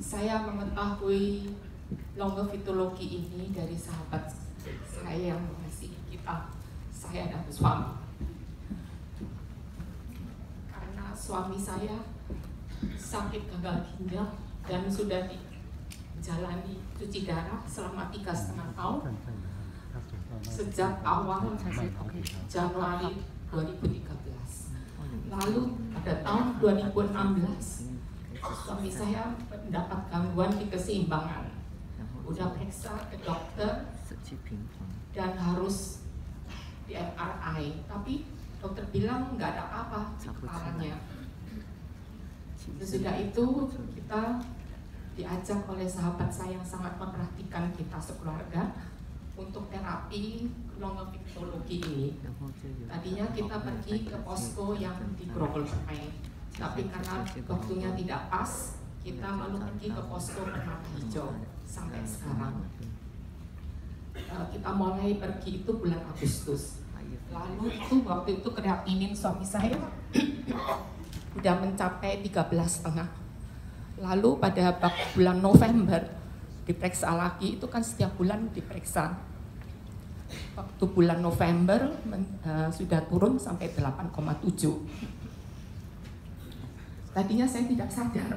Saya mengetahui longevitologi ini dari sahabat saya yang mengasihi kita, saya dan suami. Karena suami saya sakit gagal ginjal dan sudah dijalani cuci darah selama 3,5 tahun sejak awal Januari 2013. Lalu pada tahun 2016 suami saya mendapat gangguan di keseimbangan. Udah periksa ke dokter dan harus di MRI, tapi dokter bilang nggak ada apa-apa di kepalanya. Sesudah itu kita diajak oleh sahabat saya yang sangat memperhatikan kita sekeluarga untuk terapi longevitologi ini. Tadinya kita pergi ke posko yang di Grogol Permai, tapi karena waktunya tidak pas, kita lalu pergi ke posko Permata Hijau sampai sekarang. Kita mulai pergi itu bulan Agustus. Lalu waktu itu kreatinin suami saya udah mencapai 13,5. Lalu pada bulan November diperiksa lagi, itu kan setiap bulan diperiksa. Waktu bulan November sudah turun sampai 8,7. Tadinya saya tidak sadar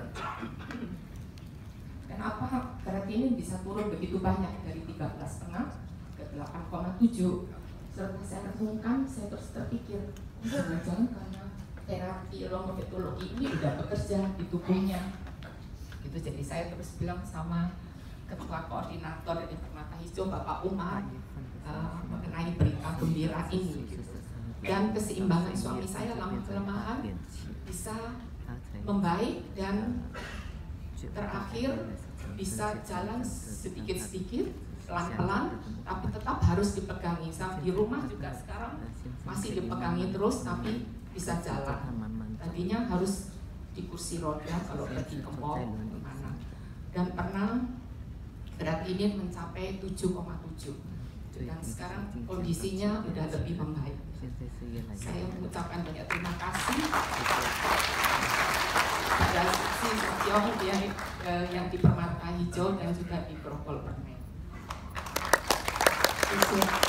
kenapa kreatinin bisa turun begitu banyak dari 13,5 ke 8,7. Setelah saya renungkan, saya terus terpikir, jangan-jangan karena terapi longevitologi ini udah bekerja di tubuhnya. Gitu, jadi saya terus bilang sama ketua koordinator dari Permata Hijau, Bapak Umar, mengenai berita gembira ini. Dan keseimbangan suami saya lama kelemahan bisa membaik dan terakhir bisa jalan sedikit-sedikit, pelan-pelan, tapi tetap harus dipegangi. Di rumah juga sekarang masih dipegangi terus, tapi bisa jalan. Tadinya harus di kursi roda kalau pergi ke mall kemana. Dan pernah berat ini mencapai 7,7. Dan sekarang kondisinya udah lebih membaik. Saya mengucapkan banyak terima kasih pada saksi Satyo yang di Permata Hijau dan juga di Grogol Permai.